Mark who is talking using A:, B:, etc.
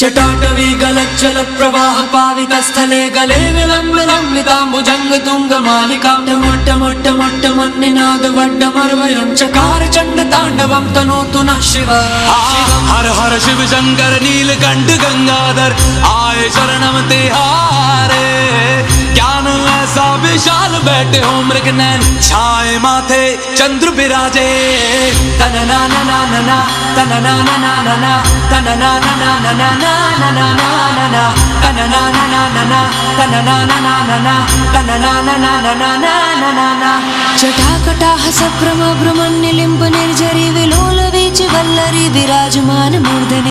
A: जटाटवी गलज्जल प्रवाह पावित स्थले गले विलंब लंबिताम्बुजंग तुंग मालिका मोट्ट मोट्ट मोट्ट मन्निनाद वड्डमर्वयं चकार चंड तांडवं तनोतु नः शिव। हर हर शिव शंकर नीलकंठ गंगाधर आए शरणम तिहारे। ज्ञान ऐसा विशाल बैठे हो मृगनयन छाए माथे चंद्र बिराजे। तनना ना ना ना ना तनना ना ना ना ना तनना ना ना ना ना ना ना ना ना तनना ना ना ना ना तनना ना ना ना ना तनना ना ना ना ना ना ना ना। जटाकटाह सभ्रम भ्रमण्यलिम्ब निर्झरी विलोल वीच वल्लरी विराजमान मूर्धनि।